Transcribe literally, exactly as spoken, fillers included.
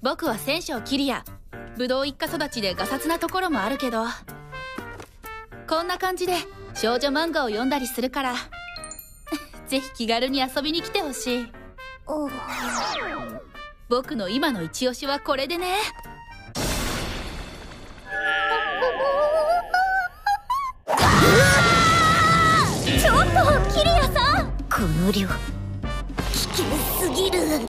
僕は千章キリア。武道一家育ちでガサツなところもあるけど、こんな感じで少女漫画を読んだりするからぜひ気軽に遊びに来てほしい。僕の今の一押しはこれでね。 ちょっとキリアさん、この量危険すぎる。